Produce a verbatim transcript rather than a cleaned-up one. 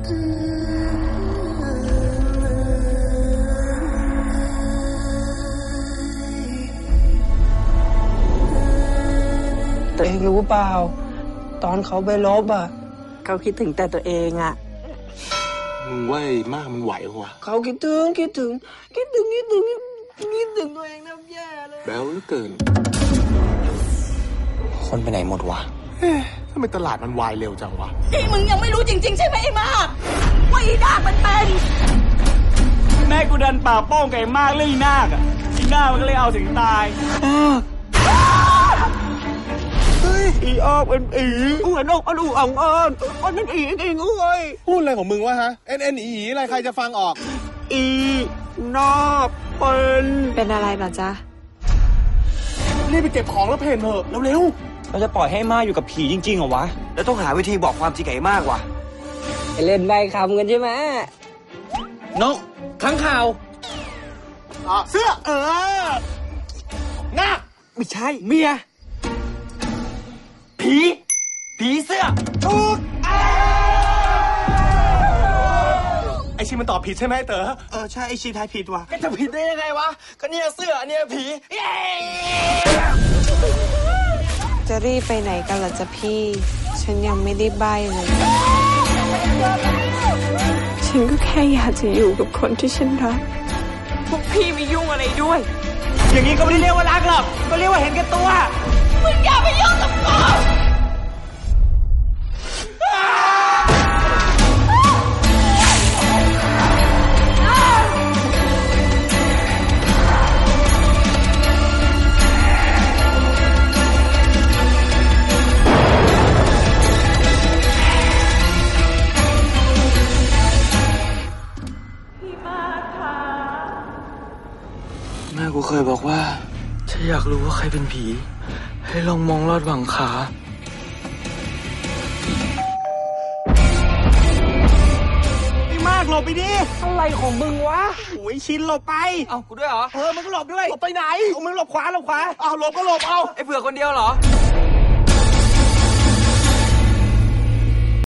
ตัวเองรู้เปล่าตอนเขาไปลบอ่ะเขาคิดถึงแต่ตัวเองอ่ะมึงว่ามากมึงไหวเหรอวะเขาคิดถึงคิดถึงคิดถึงคิดถึงคิดถึงตัวเองนะแย่เลยแบ๊วเหลือเกินคนไปไหนหมดวะเอ๊ะทำไมตลาดมันวายเร็วจังวะที่มึงยังไม่รู้จริงๆใช่ไหมไอ้มากว่าอีนาคมันเป็นแม่กูดันปากโป้งไก่มากเรื่องอีนาคอ่ะอีนาคมันก็เลยเอาถึงตายอีออกเป็นอีอ้วนออกอันอู่อ่องอ่อนอันนั้นอีเองเอ้ยพูดอะไรของมึงวะฮะเอ็นเอ็นอีอะไรใครจะฟังออกอีนอกเป็นเป็นอะไรเหรอจ๊ะรีบไปเก็บของแล้วเพนเถอะเร็วๆเราจะปล่อยให้มาอยู่กับผีจริงๆเหรอวะแล้วต้องหาวิธีบอกความจริงไอ้มากว่ะเล่นใบคำกันใช่ไหมนกข้างข่าวเสื้อเออหน้าไม่ใช่เมียผีผีเสื้อถูกไอชิมันตอบผิดใช่ไหมเต๋อเออใช่ไอชิทายผิดว่ะก็จะผิดได้ยังไงวะก็เนี่ยเสื้อเนี่ยผีจะรีบไปไหนกันล่ะจ๊ะพี่ฉันยังไม่ได้ใบ้เลยฉันก็แค่อยากจะอยู่กับคนที่ฉันรักพวกพี่ไม่ยุ่งอะไรด้วยอย่างนี้ก็ไม่ได้เรียกว่ารักหรอกก็เรียกว่าเห็นแก่ตัวมึงอย่าไปยุ่งกับกูแม่กูเคยบอกว่าถ้าอยากรู้ว่าใครเป็นผีให้ลองมองลอดหวังขาไอ้มากหลบไปดิอะไรของมึงวะโอ้ยชินหลบไปเอ้ากูด้วยเหรอเออมึงก็หลบด้วยหลบไปไหนมึงหลบขวาหลบขวาเอาหลบก็หลบเอาไอ้เผื่อคนเดียวเหรอ